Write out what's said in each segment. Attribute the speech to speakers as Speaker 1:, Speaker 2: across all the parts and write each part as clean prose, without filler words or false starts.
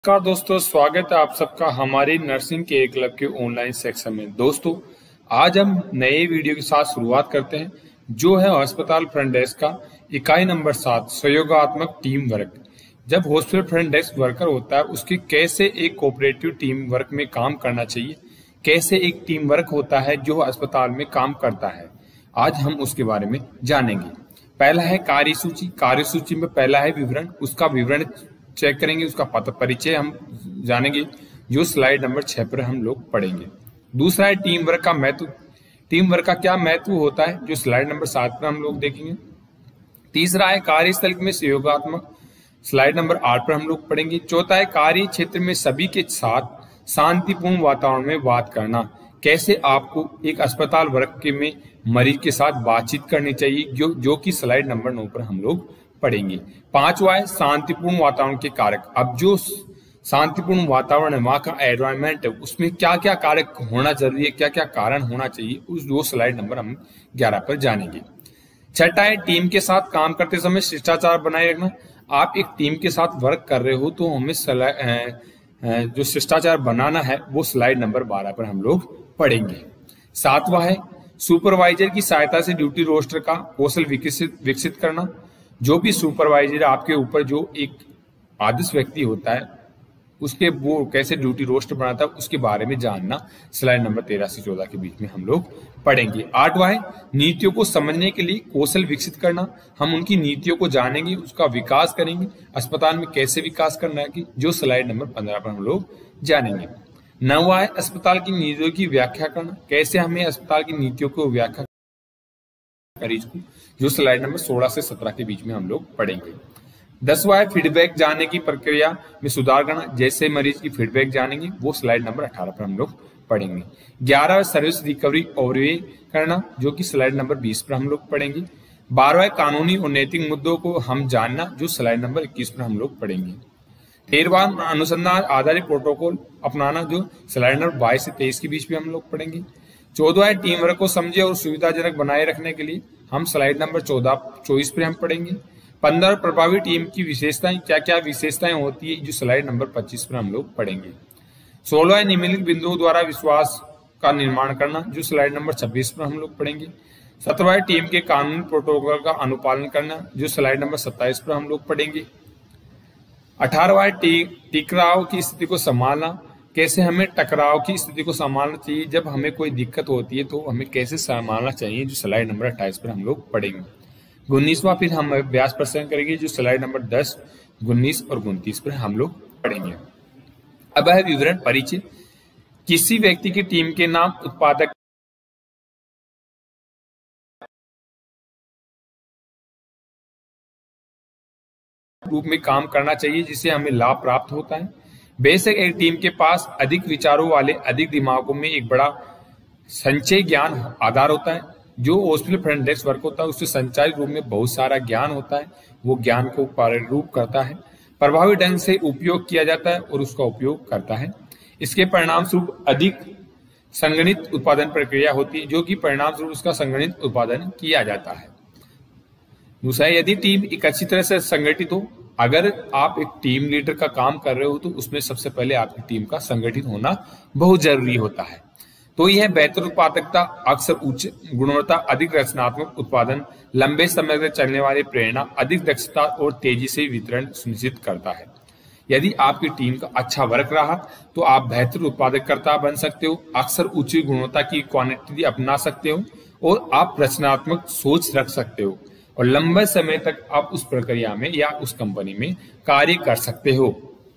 Speaker 1: नमस्कार दोस्तों, स्वागत है आप सबका हमारे नर्सिंग के क्लब के ऑनलाइन सेक्शन में। दोस्तों, आज हम नए वीडियो के साथ शुरुआत करते हैं जो है अस्पताल फ्रंट डेस्क का इकाई नंबर 7 सहयोगात्मक टीम वर्क। जब हॉस्पिटल फ्रंट डेस्क वर्कर होता है उसकी कैसे एक कोऑपरेटिव टीम वर्क में काम करना चाहिए, कैसे एक टीम वर्क होता है जो अस्पताल में काम करता है, आज हम उसके बारे में जानेंगे। पहला है कार्यसूची। कार्यसूची में पहला है विवरण, उसका विवरण चेक करेंगे, उसका परिचय हम जानेंगे जो स्लाइड नंबर 6 पर हम लोग पढ़ेंगे। दूसरा है टीम वर्क का महत्व। टीम वर्क का क्या महत्व होता है जो स्लाइड नंबर 7 पर हम लोग देखेंगे। तीसरा है कार्यस्थल में सहयोगात्मक, स्लाइड नंबर 8 पर हम लोग पढ़ेंगे। चौथा है कार्य क्षेत्र में सभी के साथ शांतिपूर्ण वातावरण में बात करना, कैसे आपको एक अस्पताल वर्ग के में मरीज के साथ बातचीत करनी चाहिए जो कि स्लाइड नंबर 9 पर हम लोग पढ़ेंगे। पांचवा है शांतिपूर्ण वातावरण के कारक। अब जो शांतिपूर्ण वातावरण है, वहां का एनवायरमेंट है, उसमें क्या क्या कारक होना जरूरी है, क्या क्या कारण होना चाहिए, उस दो स्लाइड नंबर हम 11 पर जानेंगे। छठा है टीम के साथ काम करते समय शिष्टाचार बनाए रखना। आप एक टीम के साथ वर्क कर रहे हो तो हमें जो शिष्टाचार बनाना है वो स्लाइड नंबर 12 पर हम लोग पढ़ेंगे। सातवां है सुपरवाइजर की सहायता से ड्यूटी रोस्टर का कौशल विकसित करना। जो भी सुपरवाइजर आपके ऊपर जो एक आदर्श व्यक्ति होता है उसके वो कैसे ड्यूटी रोस्टर बनाता है उसके बारे में जानना, स्लाइड नंबर 13 से 14 के बीच में हम लोग पढ़ेंगे। आठवां है नीतियों को समझने के लिए कौशल विकसित करना। हम उनकी नीतियों को जानेंगे, उसका विकास करेंगे, अस्पताल में कैसे विकास करना है जो स्लाइड नंबर 15 पर हम लोग जानेंगे। नौवां है अस्पताल की नीतियों की व्याख्या करना, कैसे हमें अस्पताल की नीतियों को व्याख्या मरीज को, जो स्लाइड नंबर 16 से 17 के बीच में हम लोग पढ़ेंगे। 10वां है फीडबैक जानने की प्रक्रिया में सुधार करना, जैसे मरीज की फीडबैक जानेंगे वो स्लाइड नंबर 18 पर हम लोग पढ़ेंगे। 11वां है सर्विस रिकवरी ओवरव्यू करना, जो कि स्लाइड नंबर 20 पर हम लोग पढ़ेंगे। 12वां है कानूनी और नैतिक मुद्दों को हम जानना, जो स्लाइड नंबर 21 पर हम लोग पढ़ेंगे। 13वां अनुसंधान आधारित प्रोटोकॉल अपनाना, जो स्लाइड नंबर 22 से 23 के बीच में हम लोग पढ़ेंगे। 14वां है टीम वर्क को समझे और सुविधाजनक बनाए रखने के लिए, हम स्लाइड नंबर 24 पे हम पढ़ेंगे। 15 प्रभावी टीम की विशेषताएं, क्या क्या विशेषताएं होती है, जो स्लाइड नंबर 25 पर हम लोग पढ़ेंगे। 16वां है निम्नलिखित बिंदुओं द्वारा विश्वास का निर्माण करना, जो स्लाइड नंबर 26 पर हम लोग पढ़ेंगे। 17वां है टीम के कानूनी प्रोटोकॉल का अनुपालन करना, जो स्लाइड नंबर 27 पर हम लोग पढ़ेंगे। 18वां है टकराव की स्थिति को संभालना, कैसे हमें टकराव की स्थिति को संभालना चाहिए, जब हमें कोई दिक्कत होती है तो हमें कैसे संभालना चाहिए, जो स्लाइड नंबर 28 पर हम लोग पढ़ेंगे। 19वां फिर हम अभ्यास प्रश्न करेंगे, जो स्लाइड नंबर 10, 19 और 29 पर हम लोग पढ़ेंगे। अब है विवरण परिचय। किसी व्यक्ति की टीम के नाम, उत्पादक रूप में काम करना चाहिए जिससे हमें लाभ प्राप्त होता है। बेशक एक टीम के पास अधिक विचारों वाले अधिक दिमागों में एक बड़ा संचय ज्ञान आधार होता है। जो हॉस्पिटल फ्रंट डेस्क वर्क होता है उससे संचारित रूप में बहुत सारा ज्ञान होता है, वो ज्ञान को प्रारूप करता है, प्रभावी ढंग से उपयोग किया जाता है और उसका उपयोग करता है। इसके परिणाम स्वरूप अधिक संगणित उत्पादन प्रक्रिया होती है, जो कि परिणाम स्वरूप उसका संगणित उत्पादन किया जाता है। दूसरा, यदि टीम एक अच्छी तरह से संगठित हो, अगर आप एक टीम लीडर का काम कर रहे हो तो उसमें सबसे पहले आपकी टीम का संगठित होना बहुत जरूरी होता है। तो यह बेहतर उत्पादकता, अक्सर उच्च गुणवत्ता, अधिक रचनात्मक उत्पादन, लंबे समय तक चलने वाली प्रेरणा, अधिक दक्षता और तेजी से वितरण सुनिश्चित करता है। यदि आपकी टीम का अच्छा वर्क रहा तो आप बेहतर उत्पादकता बन सकते हो, अक्सर उच्च गुणवत्ता की क्वांटिटी अपना सकते हो और आप रचनात्मक सोच रख सकते हो और लंबे समय तक आप उस प्रक्रिया में या उस कंपनी में कार्य कर सकते हो।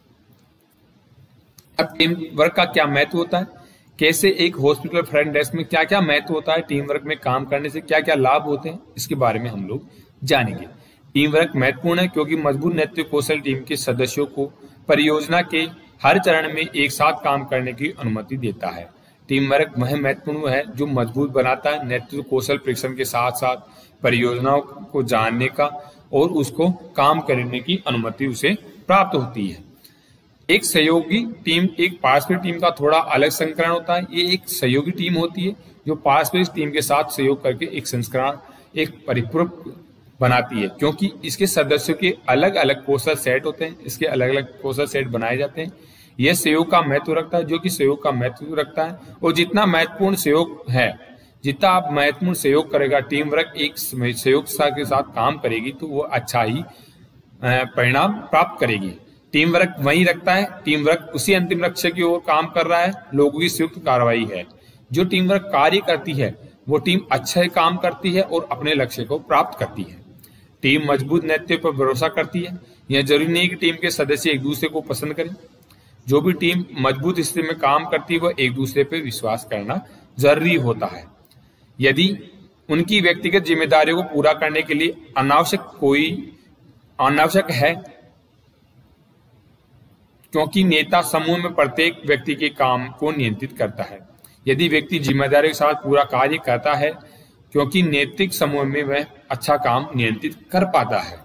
Speaker 1: अब टीम वर्क का क्या महत्व होता है, कैसे एक हॉस्पिटल फ्रंट डेस्क में क्या क्या महत्व होता है, टीम वर्क में काम करने से क्या क्या लाभ होते हैं, इसके बारे में हम लोग जानेंगे। टीम वर्क महत्वपूर्ण है क्योंकि मजबूत नेतृत्व कौशल टीम के सदस्यों को परियोजना के हर चरण में एक साथ काम करने की अनुमति देता है। टीम वर्क वह महत्वपूर्ण है जो मजबूत बनाता है, नेतृत्व कौशल परीक्षण के साथ साथ परियोजनाओं को जानने का और उसको काम करने की अनुमति उसे प्राप्त होती है। एक सहयोगी टीम एक पारस्परिक टीम का थोड़ा अलग संस्करण होता है। ये एक सहयोगी टीम होती है जो पारस्परिक टीम के साथ सहयोग करके एक संस्करण, एक परिपूरक बनाती है, क्योंकि इसके सदस्यों के अलग अलग कौशल सेट होते हैं, इसके अलग अलग कौशल सेट बनाए जाते हैं। यह सहयोग का महत्व रखता है, जो कि सहयोग का महत्व रखता है। और जितना महत्वपूर्ण सहयोग है, जितना आप महत्वपूर्ण सहयोग करेगा, टीम वर्क एक सहयोग के साथ काम करेगी, तो वो अच्छा ही परिणाम प्राप्त करेगी। टीम वर्क वही रखता है, टीम वर्क उसी अंतिम लक्ष्य की ओर काम कर रहा है, लोगों की संयुक्त कार्रवाई है। जो टीम वर्क कार्य करती है वो टीम अच्छे काम करती है और अपने लक्ष्य को प्राप्त करती है। टीम मजबूत नेतृत्व पर भरोसा करती है। यह जरूरी नहीं कि टीम के सदस्य एक दूसरे को पसंद करें। जो भी टीम मजबूत स्थिति में काम करती है वह एक दूसरे पर विश्वास करना जरूरी होता है। यदि उनकी व्यक्तिगत जिम्मेदारियों को पूरा करने के लिए अनावश्यक है, क्योंकि नेता समूह में प्रत्येक व्यक्ति के काम को नियंत्रित करता है। यदि व्यक्ति जिम्मेदारी के साथ पूरा कार्य करता है, क्योंकि नैतिक समूह में वह अच्छा काम नियंत्रित कर पाता है।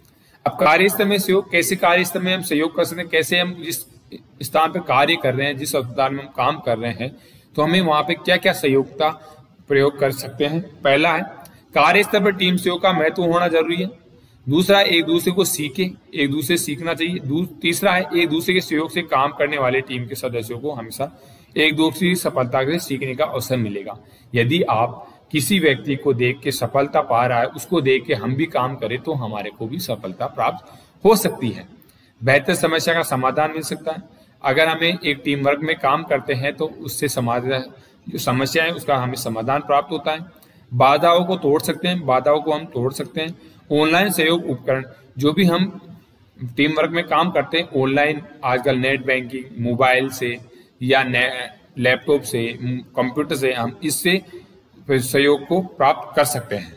Speaker 1: अब कार्यस्थल में सहयोग, कैसे कार्यस्थल में हम सहयोग कर सकते हैं, कैसे हम जिस स्थान पर कार्य कर रहे हैं, जिस अस्पताल में हम काम कर रहे हैं, तो हमें वहां पे क्या क्या सहयोगता प्रयोग कर सकते हैं। पहला है, कार्यस्थल पर टीम सहयोग का महत्व होना जरूरी है। दूसरा, एक दूसरे को सीखे, एक दूसरे से सीखना चाहिए। तीसरा है, एक दूसरे के सहयोग से काम करने वाले टीम के सदस्यों को हमेशा एक दूसरे की सफलता से सीखने का अवसर मिलेगा। यदि आप किसी व्यक्ति को देख के सफलता पा रहा है, उसको देख के हम भी काम करें, तो हमारे को भी सफलता प्राप्त हो सकती है। बेहतर समस्या का समाधान मिल सकता है। अगर हमें एक टीम वर्क में काम करते हैं तो उससे समाधान, जो समस्या है उसका हमें समाधान प्राप्त होता है। बाधाओं को तोड़ सकते हैं, बाधाओं को हम तोड़ सकते हैं। ऑनलाइन सहयोग उपकरण, जो भी हम टीम वर्क में काम करते हैं ऑनलाइन, आजकल नेट बैंकिंग, मोबाइल से या लैपटॉप से, कंप्यूटर से, हम इससे सहयोग को प्राप्त कर सकते हैं।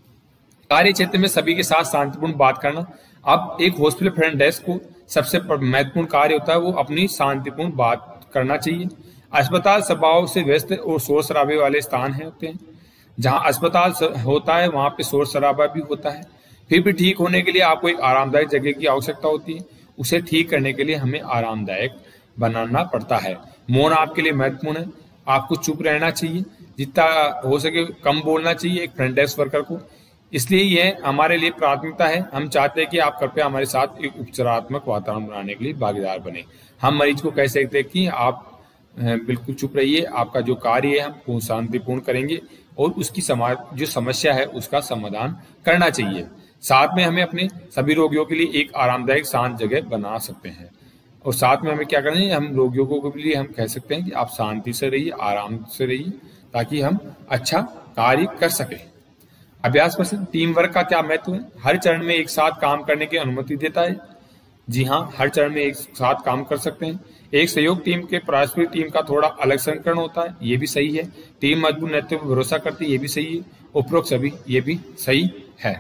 Speaker 1: कार्य क्षेत्र में सभी के साथ शांतिपूर्ण बात करना। अब एक हॉस्पिटल फ्रंट डेस्क को सबसे महत्वपूर्ण कार्य होता है वो अपनी शांतिपूर्ण बात करना चाहिए। अस्पताल स्वभाव से व्यस्त और शोर शराबे वाले स्थान होते हैं। जहां अस्पताल होता है वहां पे शोर शराबा भी होता है। फिर भी ठीक होने के लिए आपको एक आरामदायक जगह की आवश्यकता होती है। उसे ठीक करने के लिए हमें आरामदायक बनाना पड़ता है। मौन आपके लिए महत्वपूर्ण है। आपको चुप रहना चाहिए, जितना हो सके कम बोलना चाहिए एक फ्रंट डेस्क वर्कर को। इसलिए यह हमारे लिए प्राथमिकता है। हम चाहते हैं कि आप कृपया हमारे साथ एक उपचारात्मक वातावरण बनाने के लिए भागीदार बने। हम मरीज को कह सकते हैं कि आप बिल्कुल चुप रहिए, आपका जो कार्य है हम शांतिपूर्ण करेंगे और उसकी जो समस्या है उसका समाधान करना चाहिए। साथ में हमें अपने सभी रोगियों के लिए एक आरामदायक शांत जगह बना सकते हैं। और साथ में हमें क्या करना है, हम रोगियों को भी लिए हम कह सकते हैं कि आप शांति से रहिए, आराम से रहिए, ताकि हम अच्छा कार्य कर सकें। अभ्यास प्रश्न, टीम वर्क का क्या महत्व है? हर चरण में एक साथ काम करने की अनुमति देता है। जी हाँ, हर चरण में एक साथ काम कर सकते हैं। एक सहयोग टीम के पारस्परिक टीम का थोड़ा अलग संस्करण होता है, ये भी सही है। टीम मजबूत नेतृत्व पर भरोसा करती है, ये भी सही है। उपरोक्त सभी ये भी सही है।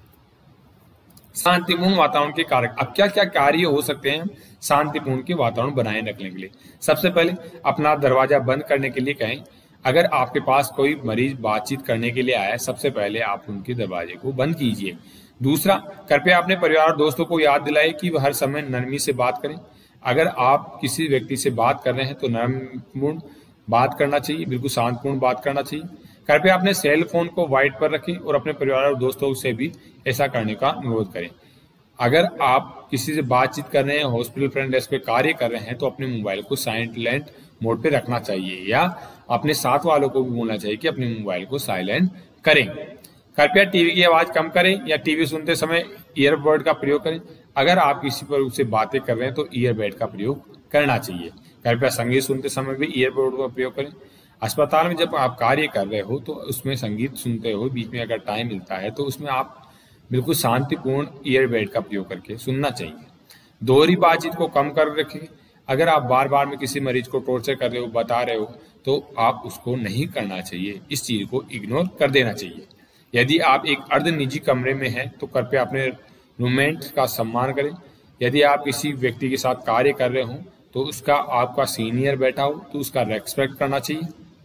Speaker 1: शांतिपूर्ण वातावरण के कारक, अब क्या क्या कार्य हो सकते हैं शांतिपूर्ण के वातावरण बनाए रखने के लिए? सबसे पहले अपना दरवाजा बंद करने के लिए कहें। अगर आपके पास कोई मरीज बातचीत करने के लिए आया है, सबसे पहले आप उनके दरवाजे को बंद कीजिए। दूसरा, कृपया अपने परिवार और दोस्तों को याद दिलाएं कि वह हर समय नरमी से बात करें। अगर आप किसी व्यक्ति से बात कर रहे हैं तो नरमपूर्ण बात करना चाहिए, बिल्कुल शांतपूर्ण बात करना चाहिए। कृपया अपने सेल फोन को वाइट पर रखें और अपने परिवार और दोस्तों से भी ऐसा करने का अनुरोध करें। अगर आप किसी से बातचीत कर रहे हैं, हॉस्पिटल फ्रंट डेस्क पे कार्य कर रहे हैं, तो अपने मोबाइल को साइलेंट मोड पे रखना चाहिए, या अपने साथ वालों को भी बोलना चाहिए कि अपने मोबाइल को साइलेंट करें। कृपया टीवी की आवाज कम करें या टीवी सुनते समय ईयरबड का प्रयोग करें। अगर आप किसी पर उससे बातें कर रहे हैं तो ईयरबड का प्रयोग करना चाहिए। कृपया संगीत सुनते समय भी ईयरबड का प्रयोग करें। अस्पताल में जब आप कार्य कर रहे हो तो उसमें संगीत सुनते हो, बीच में अगर टाइम मिलता है तो उसमें आप बिल्कुल शांतिपूर्ण ईयरबड का प्रयोग करके सुनना चाहिए। दोहरी बातचीत को कम कर रखें। अगर आप बार बार में किसी मरीज को टॉर्चर कर रहे हो, बता रहे हो, तो आप उसको नहीं करना चाहिए, इस चीज को इग्नोर कर देना चाहिए। यदि आप एक अर्ध निजी कमरे में हैं तो कृपया अपने रूममेट का सम्मान करें। यदि आप किसी व्यक्ति के साथ कार्य कर रहे हो तो उसका आपका सीनियर बैठा हो तो उसका रेस्पेक्ट करना चाहिए।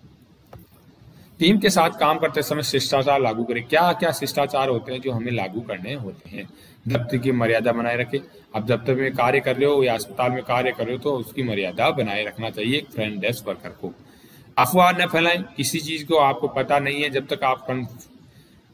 Speaker 1: टीम के साथ काम करते समय शिष्टाचार लागू करें। क्या क्या शिष्टाचार होते हैं जो हमें लागू करने होते हैं? दफ्तर की मर्यादा बनाए रखें। आप दफ्तर में कार्य कर रहे हो या अस्पताल में कार्य कर रहे हो तो उसकी मर्यादा बनाए रखना चाहिए फ्रंट डेस्क वर्कर को। अफवाह न फैलाएं। किसी चीज को आपको पता नहीं है, जब तक आप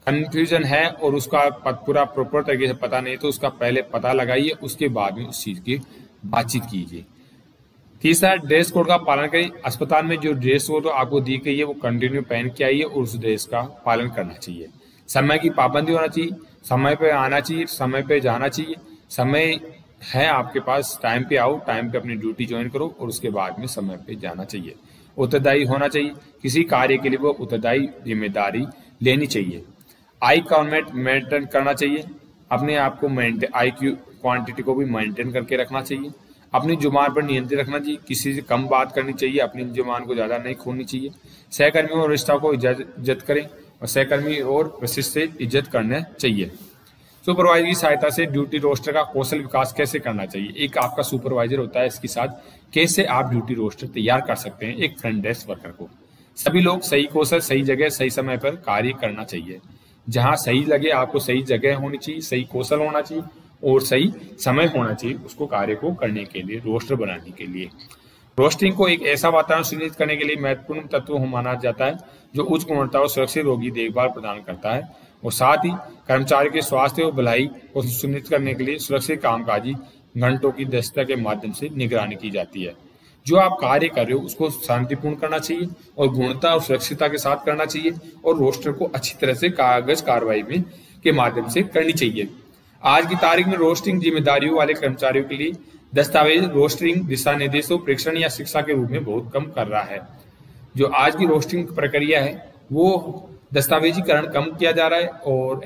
Speaker 1: कंफ्यूजन है और उसका पूरा प्रॉपर तरीके से पता नहीं, तो उसका पहले पता लगाइए, उसके बाद में उस चीज की बातचीत कीजिए। तीसरा, ड्रेस कोड का पालन करिए। अस्पताल में जो ड्रेस कोड आपको दी गई है वो कंटिन्यू पहन के आइए और उस ड्रेस का पालन करना चाहिए। समय की पाबंदी होना चाहिए, समय पे आना चाहिए, समय पे जाना चाहिए। समय है आपके पास, टाइम पे आओ, टाइम पे अपनी ड्यूटी ज्वाइन करो और उसके बाद में समय पे जाना चाहिए। उत्तरदायी होना चाहिए, किसी कार्य के लिए वो उत्तरदायी जिम्मेदारी लेनी चाहिए। आई काउंट मेंटेन करना चाहिए, अपने आप को आई की क्वांटिटी को भी मेंटेन करके रखना चाहिए। अपनी जुबान पर नियंत्रण रखना चाहिए, किसी से कम बात करनी चाहिए, अपनी जुबान को ज्यादा नहीं खोलनी चाहिए। सहकर्मियों और स्टाफ को इज्जत करें और सहकर्मी और वरिष्ठ से इज्जत करना चाहिए। सुपरवाइजर की सहायता से ड्यूटी रोस्टर का कौशल विकास कैसे करना चाहिए। एक आपका सुपरवाइजर होता है, इसके साथ कैसे आप ड्यूटी रोस्टर तैयार कर सकते हैं एक फ्रंट डेस्क वर्कर को। सभी लोग सही कौशल, सही जगह, सही समय पर कार्य करना चाहिए। जहां सही लगे आपको सही जगह होनी चाहिए, सही कौशल होना चाहिए और सही समय होना चाहिए उसको कार्य को करने के लिए, रोस्टर बनाने के लिए। रोस्टिंग को एक ऐसा वातावरण सुनिश्चित करने के लिए महत्वपूर्ण तत्व माना जाता है जो उच्च गुणवत्ता और सुरक्षित रोगी देखभाल प्रदान करता है और साथ ही कर्मचारी के स्वास्थ्य और भलाई को सुनिश्चित करने के लिए सुरक्षित कामकाजी घंटों की दक्षता के माध्यम से निगरानी की जाती है। जो आप कार्य कर रहे हो उसको शांतिपूर्ण करना चाहिए और गुणवत्ता और सुरक्षितता के साथ करना चाहिए और रोस्टर को अच्छी तरह से कागज कार्रवाई में के माध्यम से करनी चाहिए। आज की तारीख में रोस्टिंग जिम्मेदारियों वाले कर्मचारियों के लिए दस्तावेज रोस्टिंग दिशा निर्देशों, परीक्षण या शिक्षा के रूप में बहुत कम कर रहा है। जो आज की रोस्टिंग प्रक्रिया है वो दस्तावेजीकरण कम किया जा रहा है और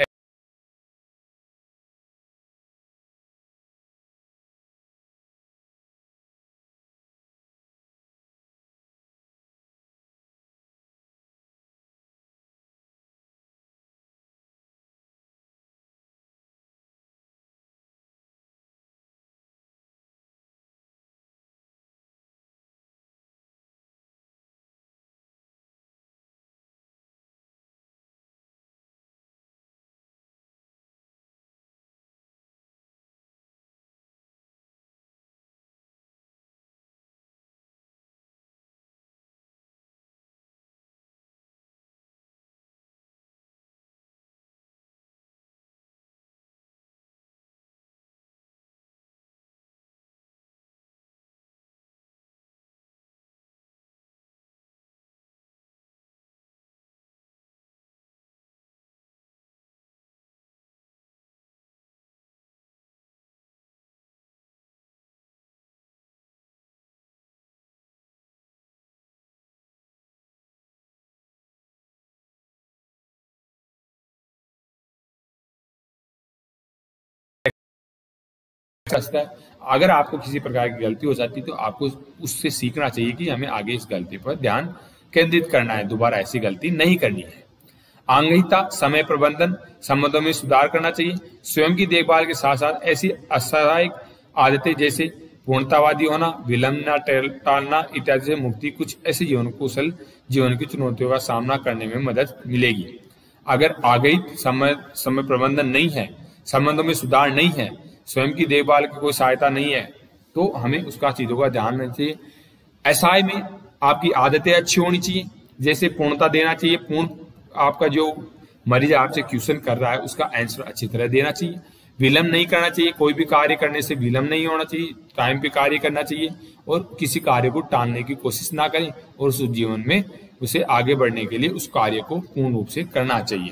Speaker 1: है। अगर आपको किसी प्रकार की गलती हो जाती है तो आपको उससे सीखना चाहिए कि हमें आगे इस गलती पर ध्यान केंद्रित करना है, दोबारा ऐसी गलती नहीं करनी है। आंगहिता, समय प्रबंधन, संबंधों में सुधार करना चाहिए। स्वयं की देखभाल के साथ साथ ऐसी असाधायक आदतें जैसे पूर्णतावादी होना, विलंब न टालना इत्यादि से मुक्ति कुछ ऐसे जीवन कौशल जीवन की चुनौतियों का सामना करने में मदद मिलेगी। अगर आगे समय प्रबंधन नहीं है, संबंधों में सुधार नहीं है, स्वयं की देखभाल की कोई सहायता नहीं है, तो हमें उसका चीजों का ध्यान रखना चाहिए। एसआई में आपकी आदतें अच्छी होनी चाहिए, जैसे पूर्णता देना चाहिए। पूर्ण आपका जो मरीज आपसे क्वेश्चन कर रहा है उसका आंसर अच्छी तरह देना चाहिए। विलंब नहीं करना चाहिए, कोई भी कार्य करने से विलंब नहीं होना चाहिए, टाइम पे कार्य करना चाहिए और किसी कार्य को टालने की कोशिश ना करें और उस जीवन में उसे आगे बढ़ने के लिए उस कार्य को पूर्ण रूप से करना चाहिए।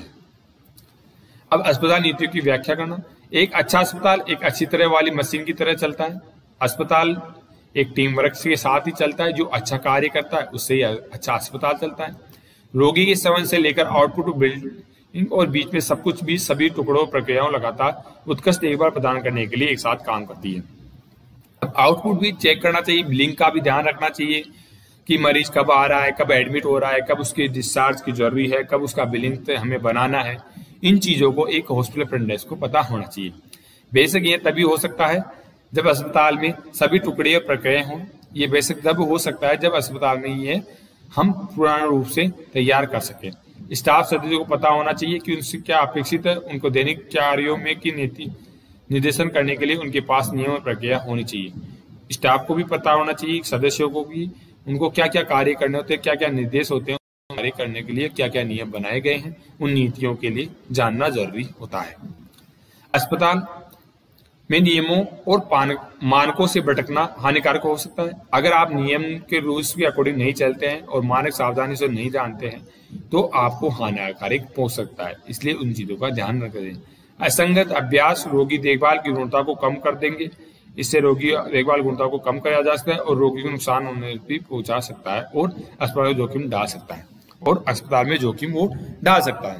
Speaker 1: अब अस्पताल नीतियों की व्याख्या करना। एक अच्छा अस्पताल एक अच्छी तरह वाली मशीन की तरह चलता है। अस्पताल एक टीम वर्क के साथ ही चलता है, जो अच्छा कार्य करता है उससे ही अच्छा अस्पताल चलता है। रोगी के सेवन से लेकर आउटपुट बिल्डिंग और बीच में सब कुछ भी सभी टुकड़ों प्रक्रियाओं लगातार उत्कृष्ट देखभाल प्रदान करने के लिए एक साथ काम करती है। अब आउटपुट भी चेक करना चाहिए, बिलिंग का भी ध्यान रखना चाहिए कि मरीज कब आ रहा है, कब एडमिट हो रहा है, कब उसकी डिस्चार्ज की जरूरी है, कब उसका बिलिंग हमें बनाना है। इन चीजों को एक हॉस्पिटल फ्रंट डेस्क को पता होना चाहिए। बेशक ये तभी हो सकता है जब अस्पताल में सभी टुकड़े और प्रक्रियाएं हों। ये बेशक तब हो सकता है जब अस्पताल में ये हम पूर्ण रूप से तैयार कर सके। स्टाफ सदस्यों को पता होना चाहिए कि उनसे क्या अपेक्षित है, उनको दैनिक कार्यों में की नीति निर्देशन करने के लिए उनके पास नियम और प्रक्रिया होनी चाहिए। स्टाफ को भी पता होना चाहिए, सदस्यों को भी, उनको क्या क्या कार्य करने होते हैं, क्या क्या निर्देश होते हैं। कार्य करने के लिए क्या क्या नियम बनाए गए हैं, उन नीतियों के लिए जानना जरूरी होता है। अस्पताल में नियमों और मानकों से भटकना हानिकारक हो सकता है। अगर आप नियम के रूल्स के अकॉर्डिंग नहीं चलते हैं और मानक सावधानी से नहीं जानते हैं तो आपको हानिकारक हो सकता है, इसलिए उन चीजों का ध्यान रखें। असंगत अभ्यास रोगी देखभाल की गुणवत्ता को कम कर देंगे, इससे रोगी देखभाल गुणवत्ता को कम किया जा सकता है और रोगी को नुकसान होने भी पहुंचा सकता है और अस्पताल में जोखिम डाल सकता है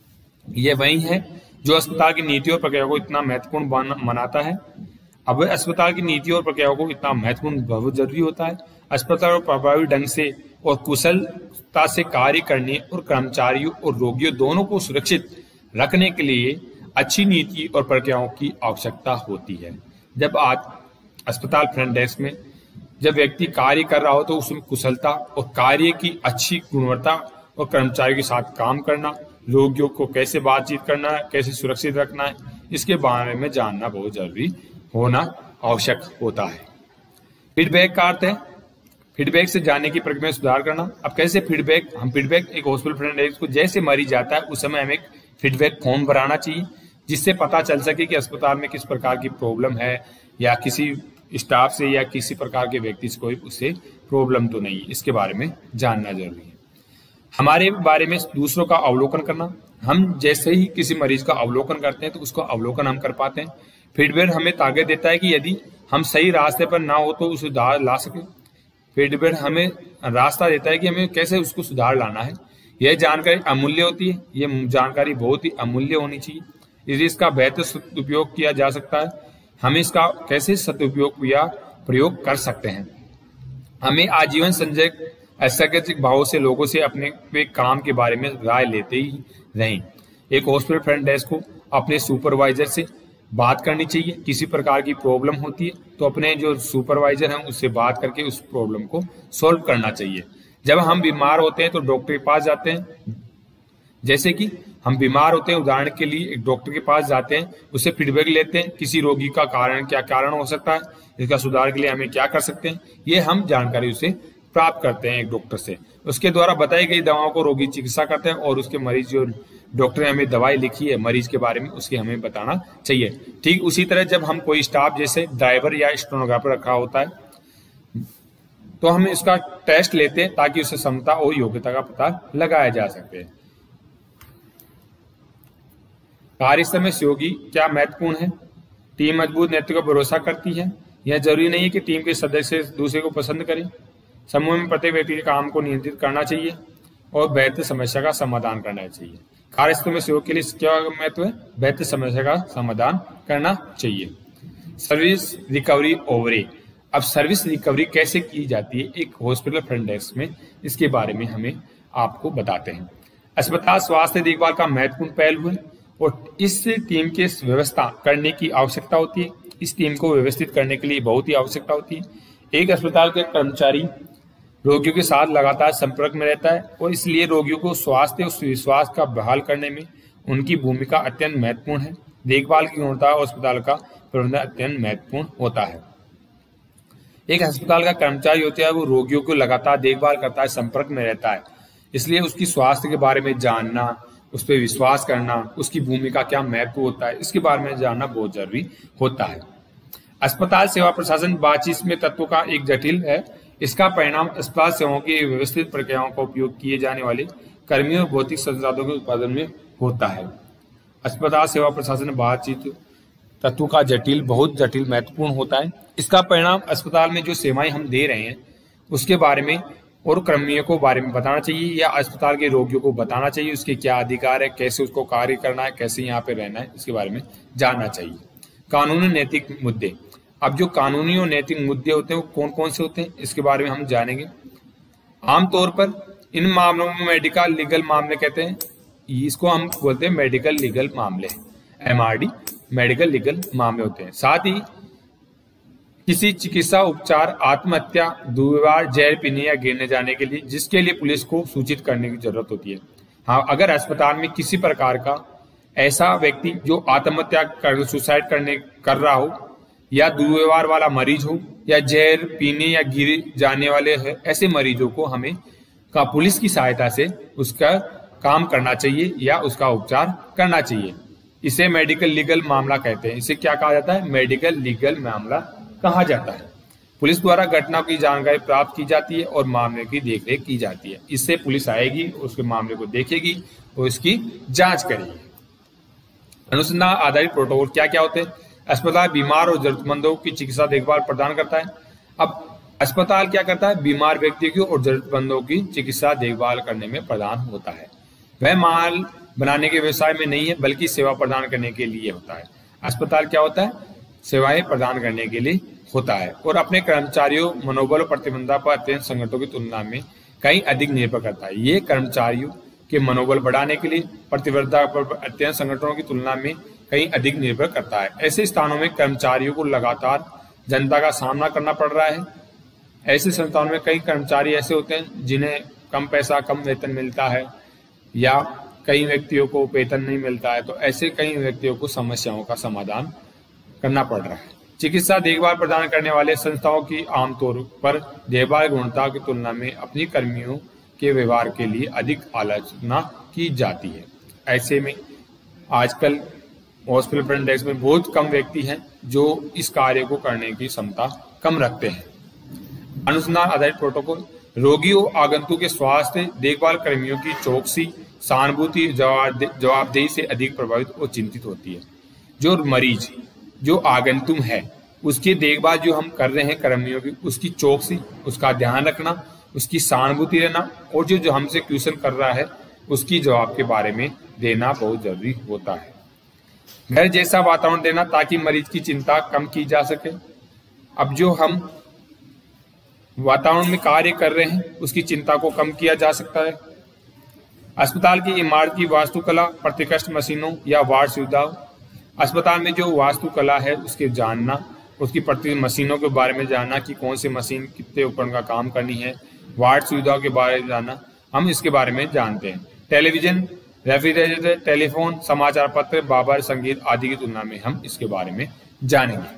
Speaker 1: यह वही है जो अस्पताल की नीति और प्रक्रिया को इतना महत्वपूर्ण बनाता है। अब अस्पताल की नीति और प्रक्रियाओं को इतना महत्वपूर्ण बहुत जरूरी होता है। अस्पताल को प्रभावी ढंग से और कुशलता से कार्य करने और कर्मचारियों और रोगियों दोनों को सुरक्षित रखने के लिए अच्छी नीति और प्रक्रियाओं की आवश्यकता होती है। जब आज अस्पताल फ्रंट डेस्क में जब व्यक्ति कार्य कर रहा हो तो उसमें कुशलता और कार्य की अच्छी गुणवत्ता और कर्मचारियों के साथ काम करना, रोगियों को कैसे बातचीत करना है, कैसे सुरक्षित रखना है, इसके बारे में जानना बहुत जरूरी होना आवश्यक होता है। फीडबैक का अर्थ है फीडबैक से जानने की प्रक्रिया में सुधार करना। अब कैसे फीडबैक, हम फीडबैक एक हॉस्पिटल फ्रंट डेस्क को जैसे मरीज जाता है उस समय हमें एक फीडबैक फॉर्म भराना चाहिए जिससे पता चल सके कि अस्पताल में किस प्रकार की प्रॉब्लम है या किसी स्टाफ से या किसी प्रकार के व्यक्ति से कोई उससे प्रॉब्लम तो नहीं, इसके बारे में जानना जरूरी है। हमारे बारे में दूसरों का अवलोकन करना, हम जैसे ही किसी मरीज का अवलोकन करते हैं तो उसको अवलोकन हम कर पाते हैं। फीडबैक हमें ताकत देता है कि यदि हम सही रास्ते पर ना हो तो उसे सुधार ला सके। फीडबैक हमें रास्ता देता है कि हमें कैसे उसको सुधार लाना है। यह जानकारी अमूल्य होती है, यह जानकारी बहुत ही अमूल्य होनी चाहिए, इसलिए इसका बेहतर सदुपयोग किया जा सकता है। हमें इसका कैसे सदुपयोग या प्रयोग कर सकते हैं। हमें आजीवन संजय असंगत भाव से लोगों से अपने काम के बारे में राय लेते ही रहें। एक हॉस्पिटल फ्रंट डेस्क को अपने सुपरवाइजर से बात करनी चाहिए। किसी प्रकार की प्रॉब्लम होती है तो अपने जो सुपरवाइजर हैं उससे बात करके उस प्रॉब्लम को सॉल्व करना चाहिए। जब हम बीमार होते हैं तो डॉक्टर के पास जाते हैं, जैसे कि हम बीमार होते हैं, उदाहरण के लिए एक डॉक्टर के पास जाते हैं, उससे फीडबैक लेते हैं किसी रोगी का क्या कारण हो सकता है, इसका सुधार के लिए हमें क्या कर सकते हैं, ये हम जानकारी उससे प्राप्त करते हैं एक डॉक्टर से। उसके द्वारा बताई गई दवाओं को रोगी चिकित्सा करते हैं और उसके मरीज जो डॉक्टर ने हमें दवाई लिखी है मरीज के बारे में उसके हमें बताना चाहिए। ठीक उसी तरह जब हम कोई स्टाफ जैसे ड्राइवर या स्टेनोग्राफर रखा होता है तो हम इसका टेस्ट लेते हैं ताकि उसे क्षमता और योग्यता का पता लगाया जा सके। कार्यस्थल में सहयोगी क्या महत्वपूर्ण है। टीम मजबूत नेतृत्व पर भरोसा करती है। यह जरूरी नहीं है कि टीम के सदस्य दूसरे को पसंद करें। समूह में प्रत्येक व्यक्ति के काम को नियंत्रित करना चाहिए और बेहतर समस्या का समाधान करना चाहिए। कार्यस्थल में सहयोग के लिए क्या महत्व है, बेहतर समस्या का समाधान करना चाहिए। सर्विस रिकवरी ओवरेज। अब सर्विस रिकवरी कैसे की जाती है एक हॉस्पिटल फ्रंट डेस्क में, इसके बारे में हमें आपको बताते हैं। अस्पताल स्वास्थ्य देखभाल का महत्वपूर्ण पहलू है और इस टीम के व्यवस्था करने की आवश्यकता होती है। इस टीम को व्यवस्थित करने के लिए बहुत ही आवश्यकता होती है। एक अस्पताल के कर्मचारी रोगियों के साथ लगातार संपर्क में रहता है और इसलिए रोगियों को स्वास्थ्य और विश्वास का बहाल करने में उनकी भूमिका अत्यंत महत्वपूर्ण है। देखभाल की गुणवत्ता और अस्पताल का प्रबंधन अत्यंत महत्वपूर्ण होता है। एक अस्पताल का कर्मचारी होता है वो रोगियों को लगातार देखभाल करता है, संपर्क में रहता है, इसलिए उसकी स्वास्थ्य के बारे में जानना, उस पर विश्वास करना, उसकी भूमिका क्या महत्व होता है, इसके बारे में जानना बहुत जरूरी होता है। अस्पताल सेवा प्रशासन बातचीत में तत्वों का एक जटिल है। इसका परिणाम अस्पताल सेवाओं की व्यवस्थित प्रक्रियाओं का उपयोग किए जाने वाले कर्मियों और भौतिक संसाधनों के उत्पादन में होता है। अस्पताल सेवा प्रशासन बातचीत तत्वों का बहुत जटिल महत्वपूर्ण होता है। इसका परिणाम अस्पताल में जो सेवाएं हम दे रहे हैं उसके बारे में और कर्मियों को बारे में बताना चाहिए या अस्पताल के रोगियों को बताना चाहिए उसके क्या अधिकार है, कैसे उसको कार्य करना है, कैसे यहाँ पे रहना है, इसके बारे में जानना चाहिए। कानूनी नैतिक मुद्दे। अब जो कानूनी और नैतिक मुद्दे होते हैं वो कौन कौन से होते हैं इसके बारे में हम जानेंगे। आमतौर पर इन मामलों में मेडिकल लीगल मामले कहते हैं, इसको हम बोलते हैं मेडिकल लीगल मामले, MRD मेडिकल लीगल मामले होते हैं। साथ ही किसी चिकित्सा उपचार, आत्महत्या, दुर्व्यवहार, जहर पीने या गिरने जाने के लिए जिसके लिए पुलिस को सूचित करने की जरूरत होती है। हाँ, अगर अस्पताल में किसी प्रकार का ऐसा व्यक्ति जो आत्महत्या कर सुसाइड कर रहा हो या दुर्व्यवहार वाला मरीज हो या जहर पीने या गिर जाने वाले है, ऐसे मरीजों को हमें का पुलिस की सहायता से उसका काम करना चाहिए या उसका उपचार करना चाहिए। इसे मेडिकल लीगल मामला कहते हैं। इसे क्या कहा जाता है? मेडिकल लीगल मामला कहा जाता है। पुलिस द्वारा घटना की जानकारी प्राप्त की जाती है और मामले की देखरेख की जाती है। इससे पुलिस आएगी, उसके मामले को देखेगी और इसकी जांच करेगी। अनुसंधान आधारित प्रोटोकॉल क्या क्या होते हैं? अस्पताल बीमार और जरूरतमंदों की चिकित्सा देखभाल प्रदान करता है। अब अस्पताल क्या करता है? बीमार व्यक्ति की और जरूरतमंदों की चिकित्सा देखभाल करने में प्रदान होता है। वह माल बनाने के व्यवसाय में नहीं है, बल्कि सेवा प्रदान करने के लिए होता है। अस्पताल क्या होता है? सेवाएं प्रदान करने के लिए होता है और अपने कर्मचारियों मनोबल और प्रतिबद्धता पर अत्यंत संगठनों की तुलना में कहीं अधिक निर्भर करता है। ये कर्मचारियों के मनोबल बढ़ाने के लिए प्रतिबद्धता पर अत्यंत संगठनों की तुलना में कहीं अधिक निर्भर करता है। ऐसे स्थानों में कर्मचारियों को लगातार जनता का सामना करना पड़ रहा है। ऐसे संस्थानों में कई कर्मचारी ऐसे होते हैं जिन्हें कम पैसा, कम वेतन मिलता है या कई व्यक्तियों को वेतन नहीं मिलता है। तो ऐसे कई व्यक्तियों को समस्याओं का समाधान करना पड़ रहा है। चिकित्सा देखभाल प्रदान करने वाले संस्थाओं की आमतौर पर देखभाल गुणवत्ता की तुलना में अपनी कर्मियों के व्यवहार के लिए अधिक आलोचना की जाती है। ऐसे में आजकल हॉस्पिटल फ्रंट डेस्क में बहुत कम व्यक्ति हैं जो इस कार्य को करने की क्षमता कम रखते हैं। अनुसंधान आधारित प्रोटोकॉल रोगियों आगंतुक के स्वास्थ्य देखभाल कर्मियों की चौकसी, सहानुभूति, जवाबदेही से अधिक प्रभावित और चिंतित होती है। जो मरीज, जो आगंतुक है, उसकी देखभाल जो हम कर रहे हैं कर्मियों की, उसकी चौकसी, उसका ध्यान रखना, उसकी सहानुभूति रहना और जो हमसे क्वेश्चन कर रहा है उसकी जवाब के बारे में देना बहुत जरूरी होता है। घर जैसा वातावरण देना ताकि मरीज की चिंता कम की जा सके। अब जो हम वातावरण में कार्य कर रहे हैं उसकी चिंता को कम किया जा सकता है। अस्पताल की इमारत की वास्तुकला, प्रतिकष्ट मशीनों या वार्ड सुविधाओं, अस्पताल में जो वास्तुकला है उसके जानना, उसकी प्रति मशीनों के बारे में जानना कि कौन सी मशीन कितने उपकरण का काम करनी है, वार्ड सुविधाओं के बारे में जानना, हम इसके बारे में जानते हैं। टेलीविजन, रेफ्रिजरेटर, टेलीफोन, समाचार पत्र, बाबर, संगीत आदि की तुलना में हम इसके बारे में जानेंगे।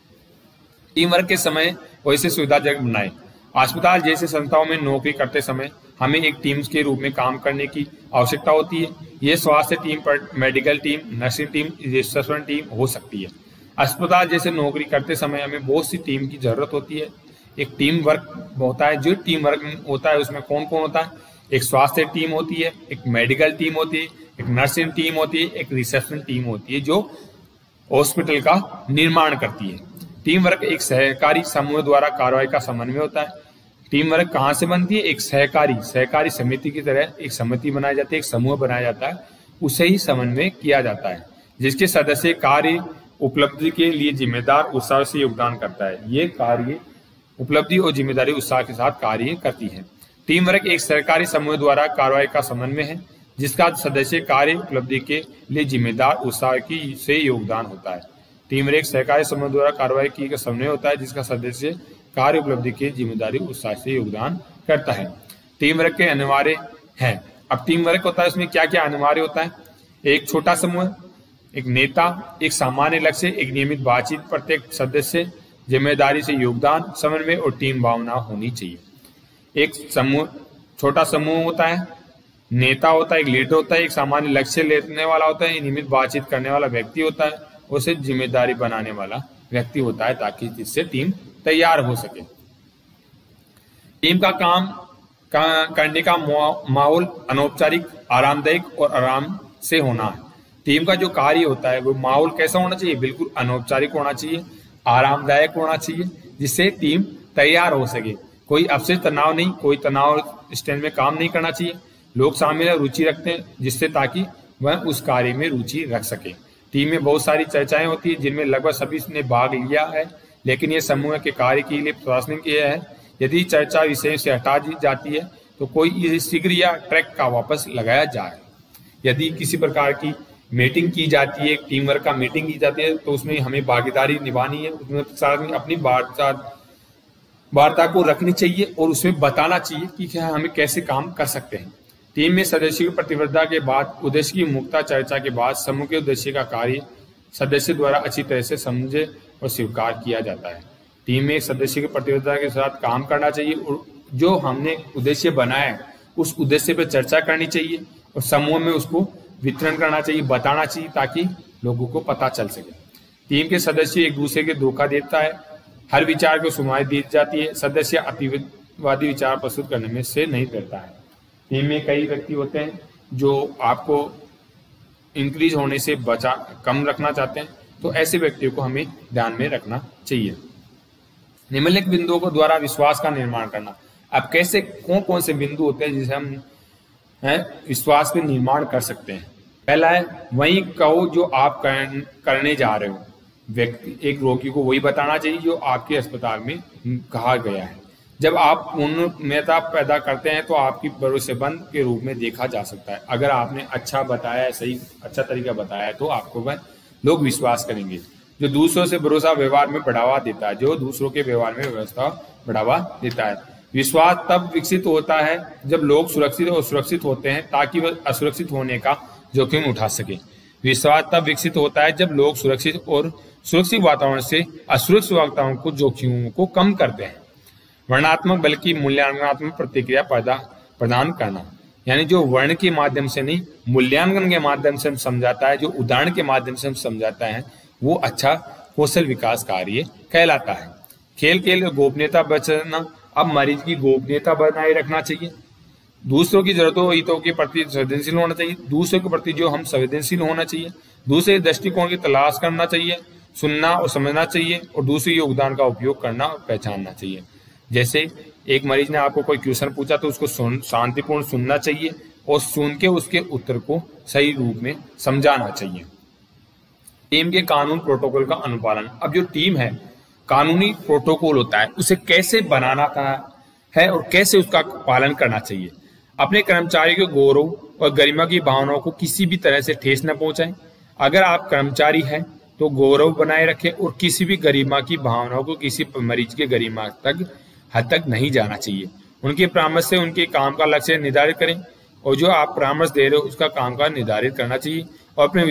Speaker 1: टीम वर्क के समय वैसे सुविधाजनक बनाए। अस्पताल जैसे संस्थाओं में नौकरी करते समय हमें एक टीम के रूप में काम करने की आवश्यकता होती है। ये स्वास्थ्य team, medical team, nursing team, reception team हो सकती है। अस्पताल जैसे नौकरी करते समय हमें बहुत सी टीम की जरूरत होती है। एक टीम वर्क होता है। जो टीम वर्क होता है उसमें कौन कौन होता है? एक स्वास्थ्य टीम होती है, एक मेडिकल टीम होती है, एक नर्सिंग टीम होती है, एक रिसेप्शन टीम होती है जो हॉस्पिटल का निर्माण करती है। टीम वर्क एक सहकारी समूह द्वारा कार्रवाई का समन्वय होता है। टीम वर्क कहाँ से बनती है? एक सहकारी समिति की तरह एक समिति बनाई जाती है, एक समूह बनाया जाता है, उसे ही समन्वय किया जाता है, जिसके सदस्य कार्य उपलब्धि के लिए जिम्मेदार उत्साह से योगदान करता है। ये कार्य उपलब्धि और जिम्मेदारी उत्साह के साथ कार्य करती है। टीम वर्क एक सहकारी समूह द्वारा कार्रवाई का समन्वय है, जिसका सदस्य कार्य उपलब्धि के लिए जिम्मेदार उत्साह की से योगदान होता है। टीम वर्क एक सहकारी समूह द्वारा कार्रवाई की समन्वय होता है, जिसका सदस्य कार्य उपलब्धि के जिम्मेदारी उत्साह से योगदान करता है। टीम वर्क के अनिवार्य हैं। अब टीम वर्क होता है, उसमें क्या क्या अनिवार्य होता है? एक छोटा समूह, एक नेता, एक सामान्य लक्ष्य, एक नियमित बातचीत, प्रत्येक सदस्य जिम्मेदारी से योगदान, समन्वय और टीम भावना होनी चाहिए। एक समूह, छोटा समूह होता है, नेता होता है, एक लीडर होता है, एक सामान्य लक्ष्य लेने वाला होता है, नियमित बातचीत करने वाला व्यक्ति होता है, उसे जिम्मेदारी बनाने वाला व्यक्ति होता है ताकि जिससे टीम तैयार हो सके। टीम का काम करने का माहौल अनौपचारिक, आरामदायक और आराम से होना है। टीम का जो कार्य होता है वो माहौल कैसा होना चाहिए? बिल्कुल अनौपचारिक होना चाहिए, आरामदायक होना चाहिए, जिससे टीम तैयार हो सके। कोई आपसे तनाव नहीं, कोई तनाव स्टेज में काम नहीं करना चाहिए। लोग शामिल रुचि रखते हैं जिससे ताकि वह उस कार्य में रुचि रख सके। टीम में बहुत सारी चर्चाएं होती है जिनमें लगभग सभी ने भाग लिया है, लेकिन ये समूह के कार्य के लिए प्रशासनिक यह है, यदि चर्चा विषय से हटा दी जाती है तो कोई शीघ्र या ट्रैक का वापस लगाया जाए। यदि किसी प्रकार की मीटिंग की जाती है, टीम वर्क का मीटिंग की जाती है, तो उसमें हमें भागीदारी निभानी है, उसमें अपनी वार्ता को रखनी चाहिए और उसमें बताना चाहिए कि क्या हमें कैसे काम कर सकते हैं। टीम में सदस्यों की प्रतिबद्धता के बाद उद्देश्य की मुक्ता चर्चा के बाद समूह के उद्देश्य का कार्य सदस्य द्वारा अच्छी तरह से समझे और स्वीकार किया जाता है। टीम में सदस्य की प्रतिबद्धता के साथ काम करना चाहिए और जो हमने उद्देश्य बनाया है उस उद्देश्य पर चर्चा करनी चाहिए और समूह में उसको वितरण करना चाहिए, बताना चाहिए, ताकि लोगों को पता चल सके। टीम के सदस्य एक दूसरे के धोखा देता है, हर विचार को सुनवाई दी जाती है, सदस्य अतिवादी विचार प्रस्तुत करने में से नहीं डरता है। टीम में कई व्यक्ति होते हैं जो आपको इंक्रीज होने से कम रखना चाहते हैं, तो ऐसे व्यक्तियों को हमें ध्यान में रखना चाहिए। निम्नलिखित बिंदुओं को द्वारा विश्वास का निर्माण करना। अब कैसे कौन से बिंदु होते हैं जिसे हम विश्वास पे निर्माण कर सकते हैं। पहला है वही कहो जो आप करने जा रहे हो। व्यक्ति एक रोगी को वही बताना चाहिए जो आपके अस्पताल में कहा गया है। जब आप पूर्णता पैदा करते हैं तो आपकी भरोसेमंद के रूप में देखा जा सकता है। अगर आपने अच्छा बताया है, सही अच्छा तरीका बताया है, तो आपको वह लोग विश्वास करेंगे। जो दूसरों से भरोसा व्यवहार में बढ़ावा देता है, जो दूसरों के व्यवहार में व्यवस्था बढ़ावा देता है। विश्वास तब विकसित होता है जब लोग सुरक्षित और सुरक्षित होते हैं ताकि वह असुरक्षित होने का जोखिम उठा सके। विश्वास तब विकसित होता है जब लोग सुरक्षित और सुरक्षित वातावरण से असुरक्षित वातावरण को जोखिमों को कम करते हैं। वर्णनात्मक बल्कि मूल्यांकनात्मक प्रतिक्रिया प्रदान करना, यानी जो वर्ण के माध्यम से नहीं, मूल्यांकन के माध्यम से हम समझाता है, जो उदाहरण के माध्यम से हम समझाता है, वो अच्छा कौशल विकास कार्य कहलाता है। खेल के लिए गोपनीयता बचाना। अब मरीज की गोपनीयता बनाए रखना चाहिए। दूसरों की जरूरतों हितों के प्रति संवेदनशील होना चाहिए। दूसरों के प्रति जो हम संवेदनशील होना चाहिए। दूसरे दृष्टिकोण की तलाश करना चाहिए, सुनना और समझना चाहिए, और दूसरे योगदान का उपयोग करना और पहचानना चाहिए। जैसे एक मरीज ने आपको कोई क्वेश्चन पूछा तो उसको शांतिपूर्ण सुनना चाहिए और सुन के उसके उत्तर को सही रूप में समझाना चाहिए। टीम के कानून प्रोटोकॉल का अनुपालन। अब जो टीम है, कानूनी प्रोटोकॉल होता है, उसे कैसे बनाना है और कैसे उसका पालन करना चाहिए। अपने कर्मचारियों के गौरव और गरिमा की भावनाओं को किसी भी तरह से ठेस न पहुंचाएं। अगर आप कर्मचारी हैं तो गौरव बनाए रखें और किसी भी गरिमा की भावनाओं को किसी मरीज के गरिमा हद तक नहीं जाना चाहिए। उनके परामर्श से उनके काम का लक्ष्य निर्धारित करें और जो आप परामर्श दे रहे हो उसका काम का निर्धारित करना चाहिए, और अपने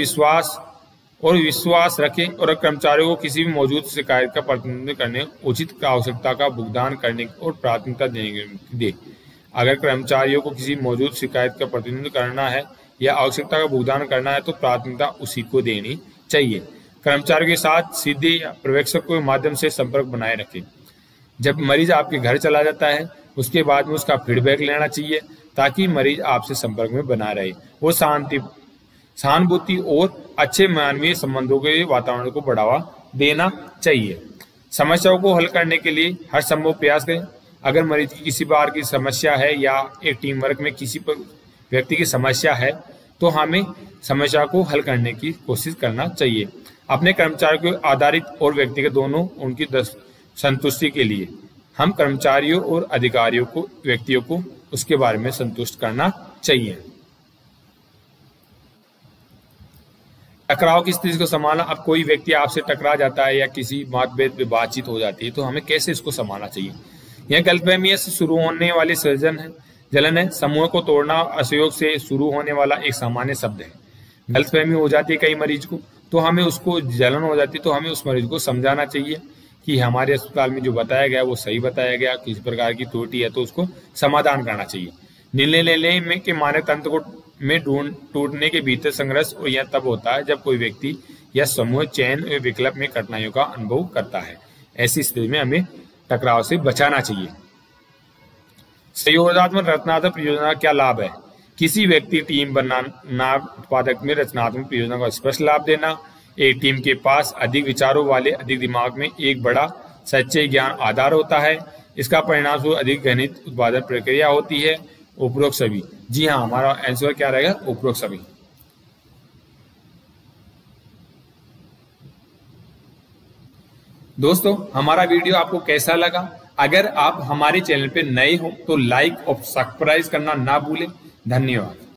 Speaker 1: विश्वास रखें और कर्मचारियों को किसी भी मौजूद शिकायत का प्रतिनिधित्व करने, उचित आवश्यकता का भुगतान करने और प्राथमिकता दे। अगर कर्मचारियों को किसी मौजूद शिकायत का प्रतिनिधित्व करना है या आवश्यकता का भुगतान करना है तो प्राथमिकता उसी को देनी चाहिए। कर्मचारियों के साथ सीधे या पर्यवेक्षक के माध्यम से संपर्क बनाए रखें। जब मरीज आपके घर चला जाता है उसके बाद में उसका फीडबैक लेना चाहिए ताकि मरीज आपसे संपर्क में बना रहे। वो सहानुभूति और अच्छे मानवीय संबंधों के वातावरण को बढ़ावा देना चाहिए। समस्याओं को हल करने के लिए हर संभव प्रयास करें। अगर मरीज की किसी बार की समस्या है या एक टीम वर्क में किसी व्यक्ति की समस्या है तो हमें समस्या को हल करने की कोशिश करना चाहिए। अपने कर्मचारियों को आधारित और व्यक्तिगत दोनों उनकी संतुष्टि के लिए हम कर्मचारियों और अधिकारियों को व्यक्तियों को उसके बारे में संतुष्ट करना चाहिए। टकराव की स्थिति को संभालना। अब कोई व्यक्ति आपसे टकरा जाता है या किसी मतभेद पे बातचीत हो जाती है तो हमें कैसे इसको संभालना चाहिए। यह गलतफहमी से शुरू होने वाली जलन है। समूह को तोड़ना असहयोग से शुरू होने वाला एक सामान्य शब्द है। गलतफहमी हो जाती है कई मरीज को, तो हमें उसको जलन हो जाती है, तो हमें उस मरीज को समझाना चाहिए कि हमारे अस्पताल में जो बताया गया वो सही बताया गया, किसी प्रकार की त्रुटि है तो उसको समाधान करना चाहिए। निर्णय लेने में के मानक तंत्र को में टूटने के भीतर संघर्ष और यह तब होता है जब कोई व्यक्ति या समूह चयन विकल्प में कठिनाइयों का अनुभव करता है। ऐसी स्थिति में हमें टकराव से बचाना चाहिए। सहयोगात्मक रचनात्मक परियोजना क्या लाभ है। किसी व्यक्ति टीम बनाना उत्पादक में रचनात्मक परियोजना का स्पष्ट लाभ देना। एक टीम के पास अधिक विचारों वाले अधिक दिमाग में एक बड़ा सच्चे ज्ञान आधार होता है। इसका परिणाम स्वरूप अधिक गणित उत्पादन प्रक्रिया होती है। उपरोक्त सभी। जी हाँ, हमारा आंसर क्या रहेगा, उपरोक्त सभी। दोस्तों, हमारा वीडियो आपको कैसा लगा? अगर आप हमारे चैनल पे नए हो तो लाइक और सब्सक्राइब करना ना भूलें। धन्यवाद।